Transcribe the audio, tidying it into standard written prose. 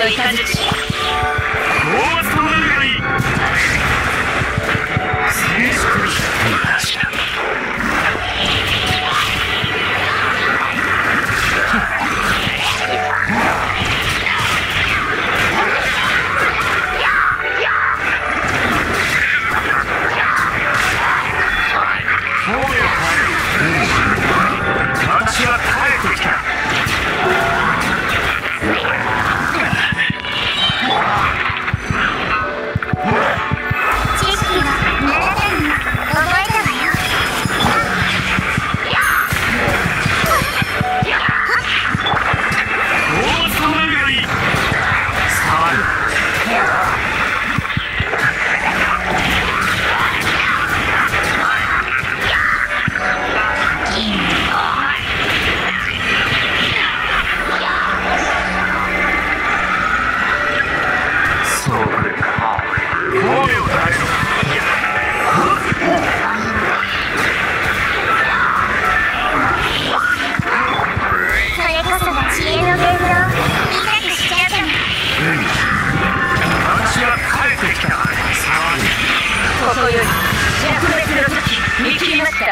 の雷。高圧となるがいい。静粛に話だ。私は帰ってきた。 知識は7段に覚えたわよ。 大圧となるがいい。触る。そうくるか。声を出す。 それこそが知恵の伝道。痛くしちゃうかも。 私は帰ってきた。触る。 ここより弱滅の時見切りました。